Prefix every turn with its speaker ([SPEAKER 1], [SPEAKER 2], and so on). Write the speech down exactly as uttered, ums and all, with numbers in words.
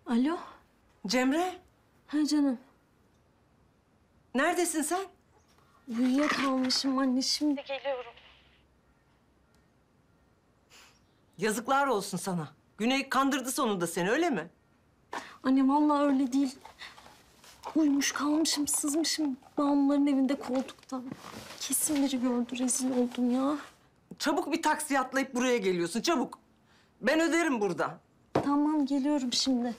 [SPEAKER 1] Alo.
[SPEAKER 2] Cemre,
[SPEAKER 1] Ha canım.
[SPEAKER 2] neredesin sen?
[SPEAKER 1] Uyuyakalmışım anne, şimdi geliyorum.
[SPEAKER 2] Yazıklar olsun sana. Güney kandırdı sonunda seni, öyle mi?
[SPEAKER 1] Anne vallahi öyle değil. Uyumuş kalmışım, sızmışım bağımlıların evinde koltukta. Kesin biri gördü, rezil oldum ya.
[SPEAKER 2] Çabuk bir taksiye atlayıp buraya geliyorsun, çabuk. Ben öderim burada.
[SPEAKER 1] Tamam, geliyorum şimdi.